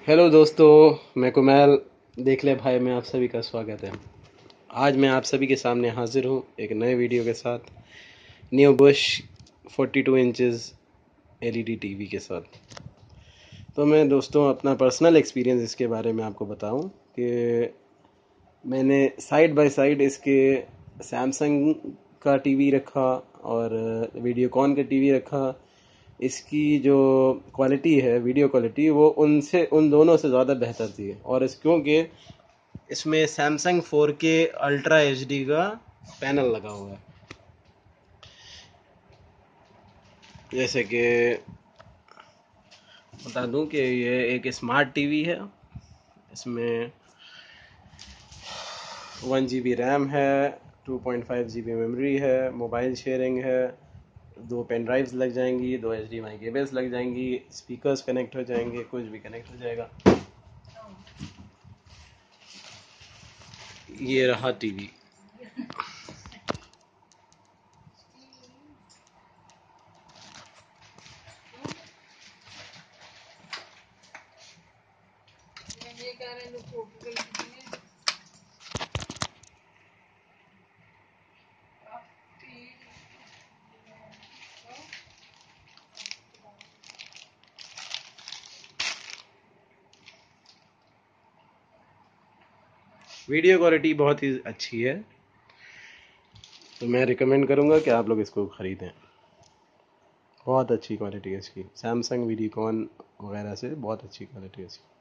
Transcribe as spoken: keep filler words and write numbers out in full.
Hello दोस्तों, मैं कुमैल देख ले भाई में आप सभी का स्वागत है। आज मैं आप सभी के सामने हाजिर हूँ एक नए वीडियो के साथ, न्यू बुश बयालीस इंचेस एलईडी टीवी के साथ। तो मैं दोस्तों अपना पर्सनल एक्सपीरियंस इसके बारे में आपको बताऊं कि मैंने साइड बाय साइड इसके सैमसंग का टीवी रखा और वीडियोकॉन का टीवी रखा। इसकी जो क्वालिटी है, वीडियो क्वालिटी, वो उनसे उन दोनों से ज़्यादा बेहतर थी। और इस क्योंकि इसमें Samsung four K ultra H D का पैनल लगा हुआ है। जैसे कि बता दूं कि ये एक स्मार्ट टीवी है। इसमें वन जी बी रैम है, two point five G B memory है, मोबाइल शेयरिंग है, दो पेन ड्राइव्स लग जाएंगी, दो H D M I cables लग जाएंगी, स्पीकर्स कनेक्ट हो जाएंगे, कुछ भी कनेक्ट हो जाएगा। ये रहा टीवी। वीडियो क्वालिटी बहुत ही अच्छी है, तो मैं रिकमेंड करूँगा कि आप लोग इसको ख़रीदें। बहुत अच्छी क्वालिटी है इसकी, सैमसंग वीडियोकॉन वगैरह से बहुत अच्छी क्वालिटी है इसकी।